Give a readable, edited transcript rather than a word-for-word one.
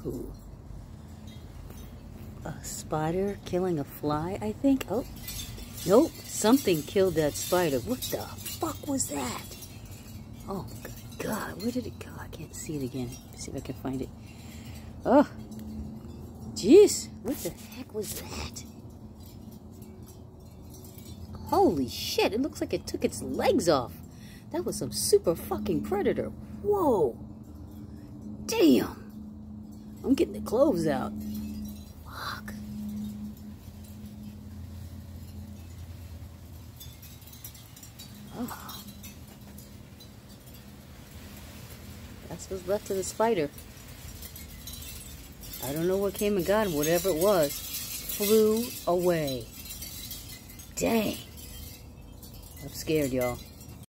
Ooh. A spider killing a fly, I think. Oh, nope. Something killed that spider. What the fuck was that? Oh, God. Where did it go? I can't see it again. Let's see if I can find it. Oh, jeez. What the heck was that? Holy shit. It looks like it took its legs off. That was some super fucking predator. Whoa. Damn. I'm getting the clothes out. Fuck. Oh. That's what's left of the spider. I don't know what came and got him. Whatever it was, flew away. Dang. I'm scared, y'all.